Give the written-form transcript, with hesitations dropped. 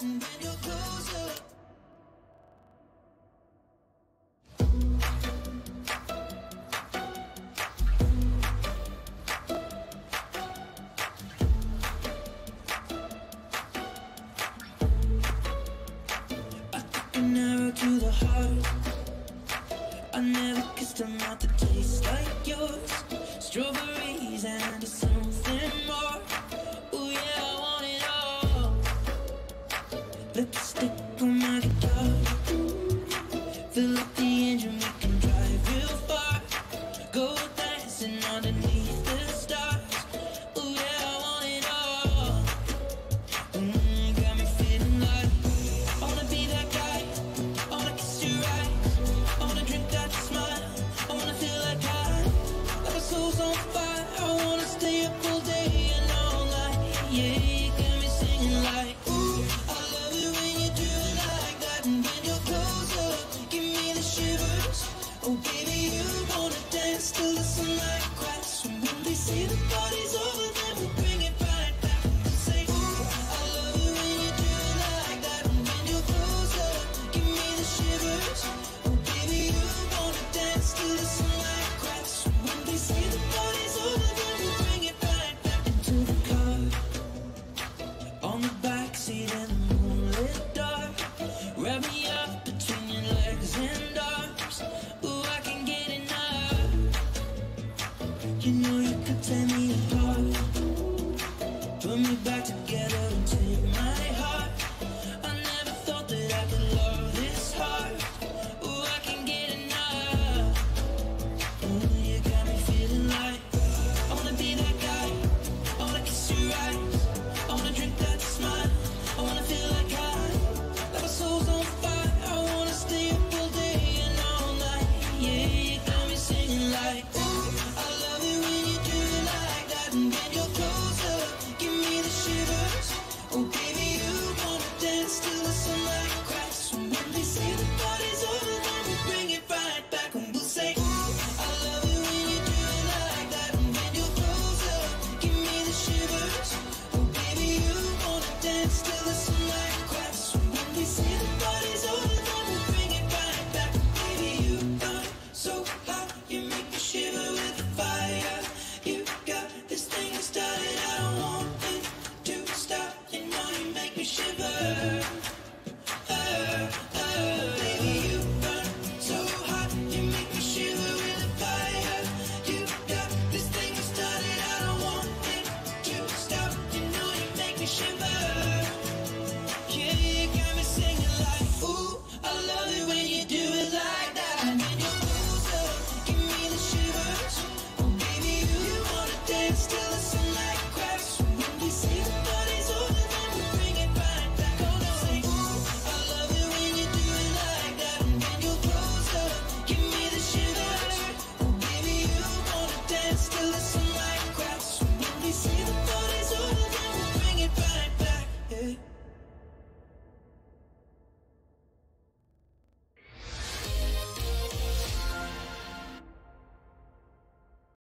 that, and when you're closer. An arrow to the heart. I never kissed a mouth that tastes like yours. Strawberries and something more. Ooh yeah, I want it all. Lipstick on my guitar. Fill up the engine, we can drive real far. Go dancing underneath the stars. Ooh yeah, I want it all. Got me feeling like I wanna be that guy. I wanna kiss your eyes. I wanna drink that smile. I wanna feel like my soul's on fire. I wanna stay up all day and all night. Yeah, you got me singing like, ooh, I love it when you do it like that. And when you're closer, give me the shivers. Oh baby, you wanna dance till the sunlight cracks. And when they say the party's over, then we'll bring it right back. And say, ooh, I love it when you do it like that. And when you're closer, give me the shivers. Oh baby, you wanna dance till the sunlight cracks. And when they say the party's over, then we'll bring it right back into the car. On the backseat in the moonlit dark. Wrap me up between your legs and arms. Ooh, I can get enough. You know you could tear me apart. Put me back together and take my heart. I never thought that I could love this hard. Ooh, I can get enough. Ooh, you got me feeling like I wanna be that guy. I wanna kiss your eyes. I wanna drink that smile. I wanna feel like my soul's on fire. I wanna stay up all day and all night. Yeah, you got me singing like, ooh, I love it when you do it like that. And when you're closer, give me the shivers. Oh baby, you wanna dance till the sunlight cracks. And when they say the party's over, then we bring it right back. And we'll say, ooh, I love it when you do it like that. And when you're closer, give me the shivers. Oh baby, you wanna dance till the sunlight cracks. And when they say the party's over, then we'll bring it right back. Baby, you burn so hot, you make me shiver with the fire. You got this thing that started, I don't want it to stop. You know you make me shiver. Baby, you burn so hot, you make me shiver with the fire. You got this thing that started, I don't want it to stop. You know you make me shiver.